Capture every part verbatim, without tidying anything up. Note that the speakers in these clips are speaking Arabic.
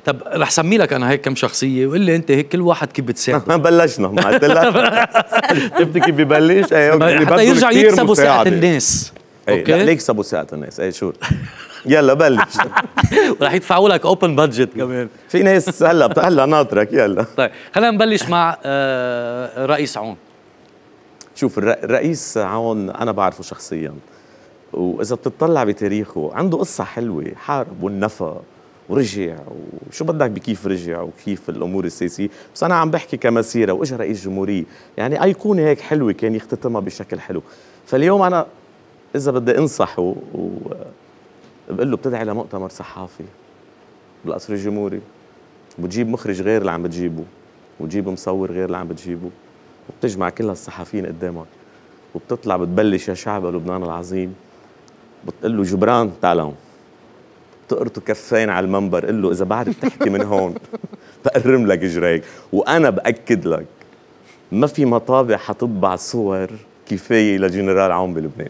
طب رح سمي لك انا هيك كم شخصيه وقول لي انت هيك كل واحد كيف بتساعد. بلشنا ما قلت لك شفت كيف ببلش؟ ايه حتى يرجع يكسبوا ثقه الناس. اوكي لا يكسبوا ثقه الناس. اي شو يلا بلش. ورح يدفعوا لك اوبن بادجت كمان. في ناس هلا هلا ناطرك. يلا طيب خلينا نبلش مع رئيس عون. شوف الرئيس عون انا بعرفه شخصيا، واذا بتطلع بتاريخه عنده قصه حلوه، حارب والنفى ورجع وشو بدك بكيف رجع وكيف الامور السياسيه، بس انا عم بحكي كمسيره واجا رئيس جمهوريه، يعني ايقونه هيك حلوه كان يختتمها بشكل حلو. فاليوم انا اذا بدي انصحه وبقول له بتدعي لمؤتمر صحافي بالقصر الجمهوري وبتجيب مخرج غير اللي عم بتجيبه وتجيب مصور غير اللي عم بتجيبه وبتجمع كل هالصحفيين قدامك وبتطلع بتبلش يا شعب لبنان العظيم بتقول له جبران تعال هون، تقرطه كفين على المنبر، قل له اذا بعد بتحكي من هون بقرم لك جريك، وانا باكد لك ما في مطابع حتطبع صور كفايه لجنرال عون بلبنان.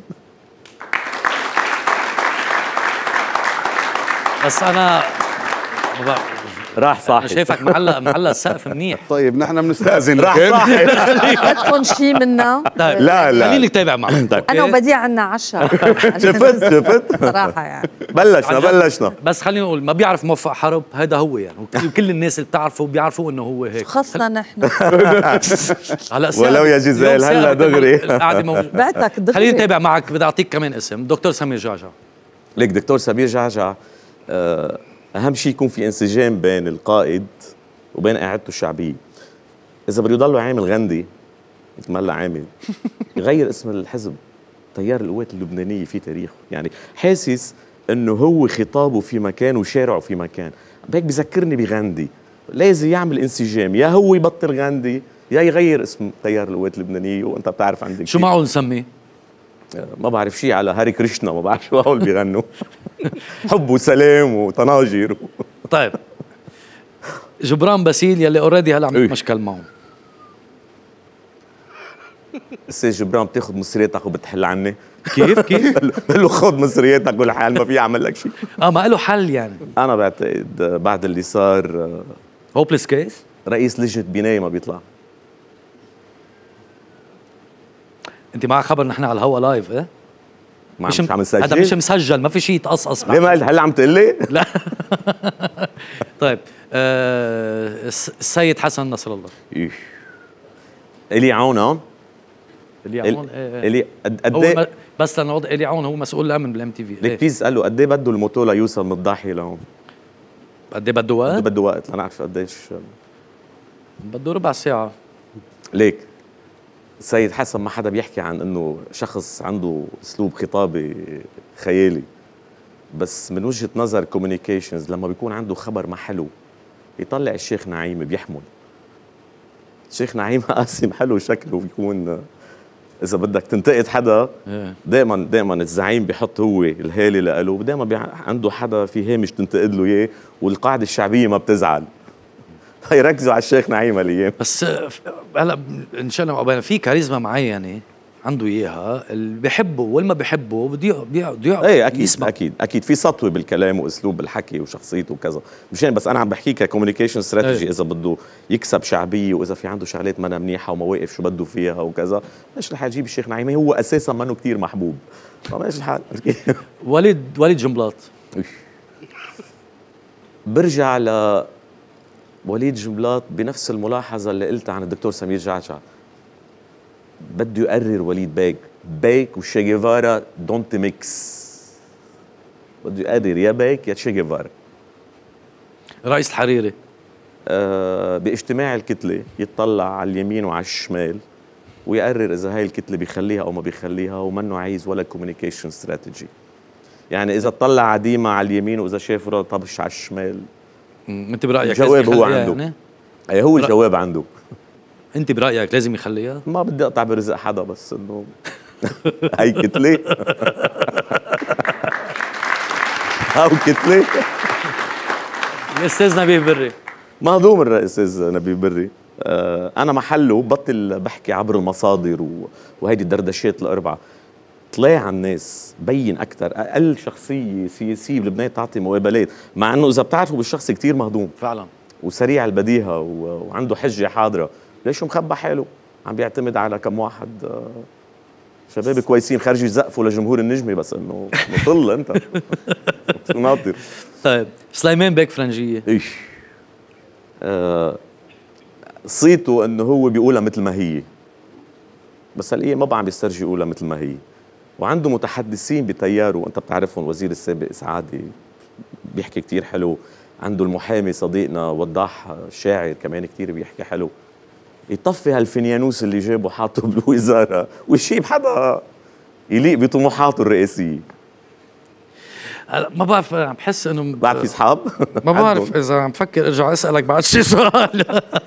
بس انا راح صاحي شايفك معلق معلق السقف منيح. طيب نحن بنستأذن. راح صاحي. بدكم شيء منا؟ لا لا خليني اتابع معك. انا وبديع عنا عشاء. شفت شفت صراحه يعني بلشنا بلشنا. بس خلينا نقول ما بيعرف موفق حرب هذا هو يعني، وكل الناس اللي بتعرفه بيعرفوا انه هو هيك. خاصة نحن هلا ولو يا جزائل هلا دغري بعتك دغري. خليني اتابع معك. بدي اعطيك كمان اسم دكتور سمير جعجع. ليك دكتور سمير جعجع اهم شيء يكون في انسجام بين القائد وبين قاعدته الشعبيه. اذا بده يضل عامل غندي مثل ما هلا عامل يغير اسم الحزب تيار القوات اللبنانيه في تاريخه، يعني حاسس انه هو خطابه في مكان وشارعه في مكان، هيك بذكرني بغندي. لازم يعمل انسجام، يا هو يبطل غندي يا يغير اسم تيار القوات اللبنانيه. وانت بتعرف عندك شو معقول نسميه؟ ما بعرف شيء على هاري كريشنا، ما بعرف شو هول بيغنوا حب وسلام وطناجر. طيب جبران باسيل يلي اوريدي هلا عم نتمشكل معه. استاذ جبران بتاخذ مصرياتك وبتحل عني؟ كيف كيف؟ بقول له خذ مصرياتك والحال ما في يعمل لك شيء. اه ما له حل يعني. انا بعتقد بعد اللي صار هوبليس كيس رئيس لجنه بنايه ما بيطلع. انت معك خبر نحن على الهوا لايف ايه؟ مش عم نسجل؟ هذا مش مسجل، ما في شيء يتقصقص. ليه ما قلت هلا عم تقول لي؟ لا طيب آه السيد حسن نصر الله. الي عون هون؟ الي عون الي قد ايه؟ بس لنوضح الي عون هو مسؤول الامن بالام تي في. ليك بليز قال له قد ايه بده الموتو ليوصل من الضاحيه لهون؟ قد ايه بده وقت؟ قد ايه بده وقت لنعرف قديش؟ بده ربع ساعه. ليك السيد حسن ما حدا بيحكي عن انه شخص عنده اسلوب خطابي خيالي، بس من وجهه نظر كوميونيكيشنز لما بيكون عنده خبر ما حلو يطلع الشيخ نعيم بيحمل. الشيخ نعيم قاسم حلو شكله بيكون اذا بدك تنتقد حدا دائما دائما الزعيم بيحط هو الهالي له، ودائما عنده حدا في هامش تنتقد له اياه والقاعده الشعبيه ما بتزعل. يركزوا على الشيخ نعيم الايام. بس هلا ان شاء الله قبل في كاريزما معينه عنده اياها، اللي بيحبه والما بيحبه بده بده ايه اكيد يسمع. اكيد اكيد في سطوه بالكلام واسلوب الحكي وشخصيته وكذا، مشان بس انا عم بحكي ككوميونيكيشن استراتيجي. اذا بده يكسب شعبيه واذا في عنده شغلات ما منيحه ومواقف شو بده فيها وكذا، ماشي الحال جيب الشيخ نعيم، هو اساسا منه كثير محبوب، فماشي الحال. وليد وليد جنبلاط برجع ل وليد جنبلاط بنفس الملاحظه اللي قلتها عن الدكتور سمير جعجع. بده يقرر وليد بيك بيك وشي جيفارا دونت ميكس، بده يقرر يا بيك يا شي جيفارا. رئيس الحريري آه باجتماع الكتله يتطلع على اليمين وعلى الشمال ويقرر اذا هاي الكتله بيخليها او ما بيخليها، ومنه عايز ولا كوميونيكيشن استراتيجي. يعني اذا اطلع على ديما على اليمين واذا شاف طبش على الشمال. انت برايك الجواب هو عنده يعني؟ اي هو الجواب عنده. انت برايك لازم يخليها؟ ما بدي اقطع برزق حدا، بس انه هي كتله او كتله. الاستاذ نبيه بري مهضوم الاستاذ نبيه بري. آه انا محله بطل بحكي عبر المصادر وهيدي الدردشات الاربعه. طلع على الناس، بين اكثر. اقل شخصيه سياسيه بلبنان تعطي مقابلات، مع انه اذا بتعرفوا بالشخص كتير مهضوم فعلا وسريع البديهه و... وعنده حجه حاضره، ليش مخبى حاله؟ عم بيعتمد على كم واحد آه، شباب كويسين خارج يزقفوا لجمهور النجمه، بس انه مطل انت شو ناطر. طيب سليمان بيك فرنجيه ايش آه صيته انه هو بيقولها مثل ما هي، بس هالقيه ما بقى عم بيسترجي يقولها مثل ما هي. وعنده متحدثين بتياره، وانت بتعرفهم، الوزير السابق اسعادي بيحكي كتير حلو، عنده المحامي صديقنا وضاح الشاعر كمان كتير بيحكي حلو. يطفي هالفنيانوس اللي جابه حاطه بالوزاره ويشيب حدا يليق بطموحاته الرئاسيه. هلا ما بعرف، عم بحس انه بعرف في اصحاب ما بعرف اذا عم فكر ارجع اسالك بعد شي سؤال